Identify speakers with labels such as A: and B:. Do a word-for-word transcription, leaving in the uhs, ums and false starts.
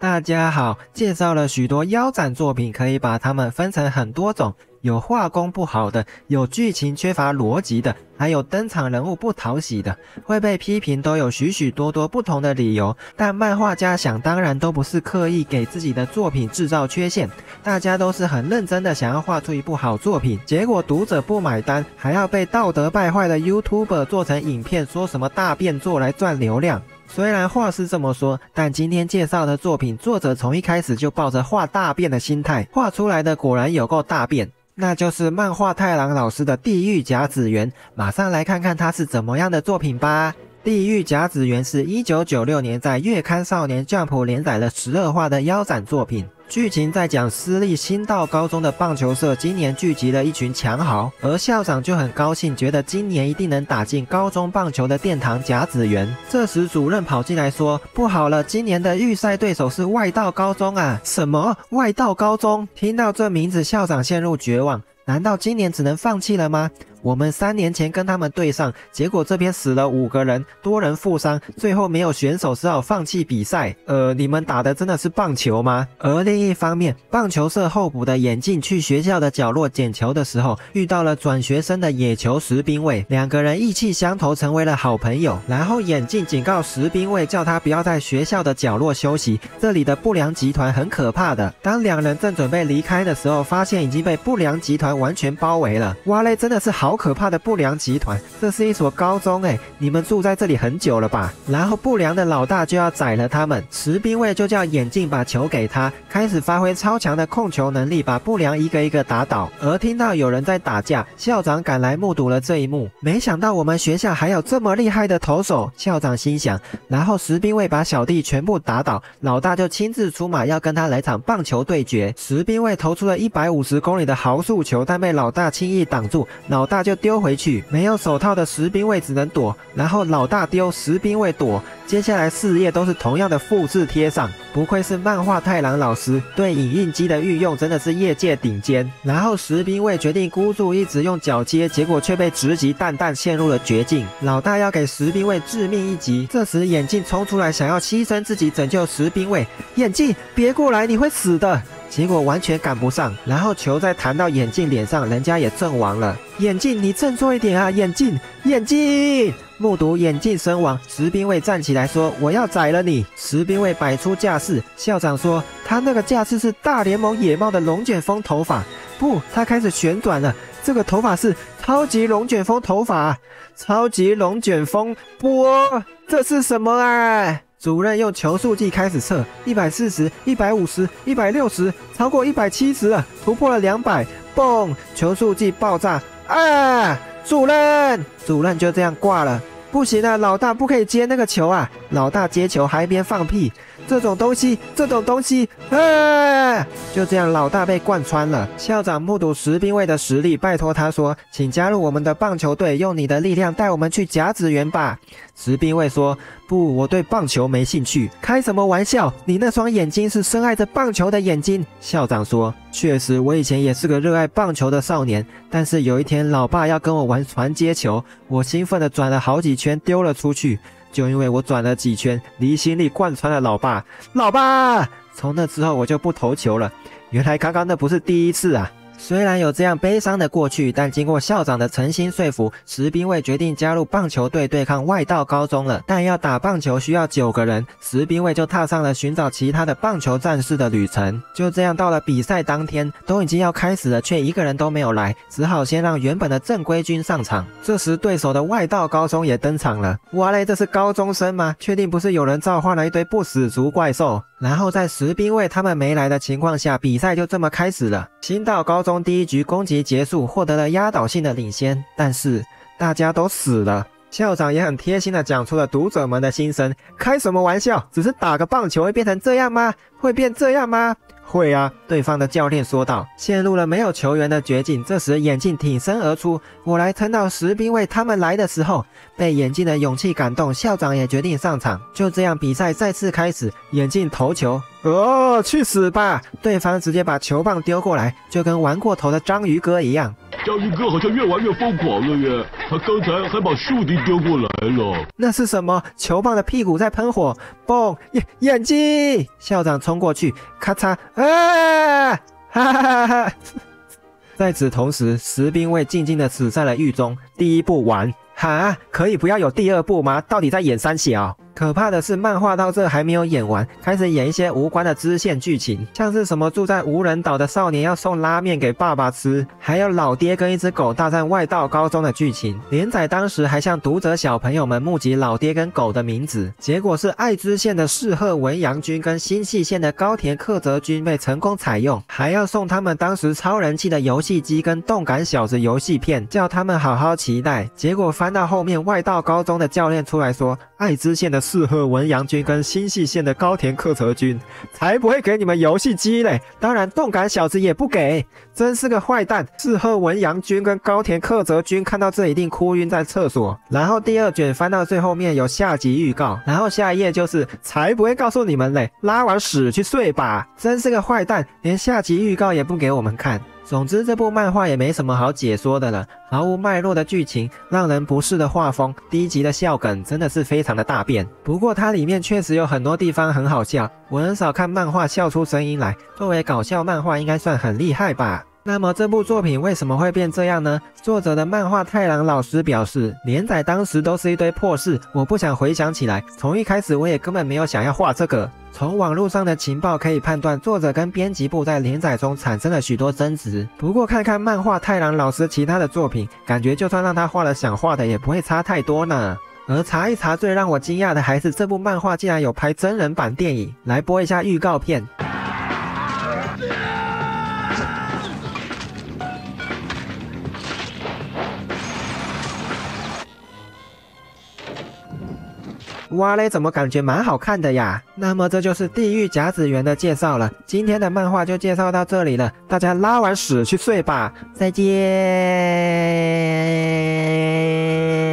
A: 大家好，介绍了许多腰斩作品，可以把它们分成很多种，有画工不好的，有剧情缺乏逻辑的，还有登场人物不讨喜的，会被批评都有许许多多不同的理由。但漫画家想当然都不是刻意给自己的作品制造缺陷，大家都是很认真的想要画出一部好作品，结果读者不买单，还要被道德败坏的 YouTuber 做成影片，说什么大变作来赚流量。虽然话是这么说，但今天介绍的作品，作者从一开始就抱着画大便的心态，画出来的果然有够大便。那就是漫画太郎老师的《地狱甲子园》，马上来看看它是怎么样的作品吧。《地狱甲子园》是一九九六年在月刊少年 Jump 连载了十二话的腰斩作品。剧情在讲私立新道高中的棒球社今年聚集了一群强豪，而校长就很高兴，觉得今年一定能打进高中棒球的殿堂甲子园。这时主任跑进来说：“不好了，今年的预赛对手是外道高中啊！”什么？外道高中？听到这名字，校长陷入绝望。难道今年只能放弃了吗？我们三年前跟他们对上，结果这边死了五个人，多人负伤，最后没有选手，只好放弃比赛。呃，你们打的真的是棒球吗？而另一方面，棒球社候补的眼镜去学校的角落捡球的时候，遇到了转学生的野球石兵卫，两个人意气相投，成为了好朋友。然后眼镜警告石兵卫，叫他不要在学校的角落休息，这里的不良集团很可怕的。当两人正准备离开的时候，发现已经被不良集团完全包围了。哇嘞，真的是好可怕的不良集团！这是一所高中诶，你们住在这里很久了吧？然后不良的老大就要宰了他们，石兵卫就叫眼镜把球给他，开始发挥超强的控球能力，把不良一个一个打倒。而听到有人在打架，校长赶来目睹了这一幕。没想到我们学校还有这么厉害的投手，校长心想。然后石兵卫把小弟全部打倒，老大就亲自出马要跟他来场棒球对决。石兵卫投出了一百五十公里的豪速球，但被老大轻易挡住，老大就丢回去。没有手套的石兵卫只能躲，然后老大丢，石兵卫躲，接下来四页都是同样的复制贴上。不愧是漫画太郎老师，对影印机的运用真的是业界顶尖。然后石兵卫决定孤注一掷用脚接，结果却被直击蛋蛋陷入了绝境。老大要给石兵卫致命一击，这时眼镜冲出来想要牺牲自己拯救石兵卫，眼镜别过来，你会死的。结果完全赶不上，然后球再弹到眼镜脸上，人家也阵亡了。眼镜，你振作一点啊！眼镜，眼镜！目睹眼镜身亡，石兵卫站起来说：“我要宰了你！”石兵卫摆出架势，校长说他那个架势是大联盟野猫的龙卷风头发。不，他开始旋转了，这个头发是超级龙卷风头发，超级龙卷风波，这是什么啊？主任用球速计开始测，一百四十、一百五十、一百六十，超过一百七十了，突破了两百，嘣！球速计爆炸啊！主任，主任就这样挂了。不行啊，老大不可以接那个球啊！老大接球还一边放屁，这种东西，这种东西，啊！就这样，老大被贯穿了。校长目睹石兵卫的实力，拜托他说：“请加入我们的棒球队，用你的力量带我们去甲子园吧。”石兵卫说：“不，我对棒球没兴趣。”开什么玩笑？你那双眼睛是深爱着棒球的眼睛。校长说：“确实，我以前也是个热爱棒球的少年，但是有一天，老爸要跟我玩传接球，我兴奋地转了好几圈，丢了出去。就因为我转了几圈，离心力贯穿了老爸。老爸！从那之后，我就不投球了。原来刚刚那不是第一次啊。”虽然有这样悲伤的过去，但经过校长的诚心说服，石兵卫决定加入棒球队对抗外道高中了。但要打棒球需要九个人，石兵卫就踏上了寻找其他的棒球战士的旅程。就这样到了比赛当天，都已经要开始了，却一个人都没有来，只好先让原本的正规军上场。这时对手的外道高中也登场了。哇嘞，这是高中生吗？确定不是有人召唤了一堆不死族怪兽？然后在石兵卫他们没来的情况下，比赛就这么开始了。新道高中第一局攻击结束，获得了压倒性的领先，但是大家都死了。校长也很贴心的讲出了读者们的心声。开什么玩笑，只是打个棒球会变成这样吗？会变这样吗？会啊，对方的教练说道。陷入了没有球员的绝境，这时眼镜挺身而出，我来撑到石兵卫他们来的时候，被眼镜的勇气感动，校长也决定上场。就这样，比赛再次开始，眼镜投球，哦，去死吧！对方直接把球棒丢过来，就跟玩过头的章鱼哥一样。
B: 章鱼哥好像越玩越疯狂了耶！他刚才还把树敌丢过来了。
A: 那是什么？球棒的屁股在喷火，嘣！眼眼睛！校长冲过去，咔嚓！啊！哈哈哈哈！在此同时，石兵卫静静地死在了狱中。第一部完。哈，可以不要有第二部吗？到底在演三小？可怕的是，漫画到这还没有演完，开始演一些无关的支线剧情，像是什么住在无人岛的少年要送拉面给爸爸吃，还有老爹跟一只狗大战外道高中的剧情。连载当时还向读者小朋友们募集老爹跟狗的名字，结果是爱知县的四鹤文阳君跟新舄县的高田克泽君被成功采用，还要送他们当时超人气的游戏机跟动感小子游戏片，叫他们好好期待。结果翻到后面，外道高中的教练出来说，爱知县的四鹤文阳君跟新舄县的高田克泽君才不会给你们游戏机嘞，当然动感小子也不给，真是个坏蛋。四鹤文阳君跟高田克泽君看到这一定哭晕在厕所。然后第二卷翻到最后面有下集预告，然后下一页就是才不会告诉你们嘞，拉完屎去睡吧，真是个坏蛋，连下集预告也不给我们看。总之这部漫画也没什么好解说的了，毫无脉络的剧情，让人不适的画风，低级的笑梗，真的是非常的大便。不过它里面确实有很多地方很好笑，我很少看漫画笑出声音来，作为搞笑漫画应该算很厉害吧。那么这部作品为什么会变这样呢？作者的漫画太郎老师表示，连载当时都是一堆破事，我不想回想起来，从一开始我也根本没有想要画这个。从网络上的情报可以判断，作者跟编辑部在连载中产生了许多争执。不过看看漫画太郎老师其他的作品，感觉就算让他画了想画的也不会差太多呢。而查一查，最让我惊讶的还是这部漫画竟然有拍真人版电影，来播一下预告片。哇嘞，怎么感觉蛮好看的呀？那么这就是地狱甲子园的介绍了。今天的漫画就介绍到这里了，大家拉完屎去睡吧，再见。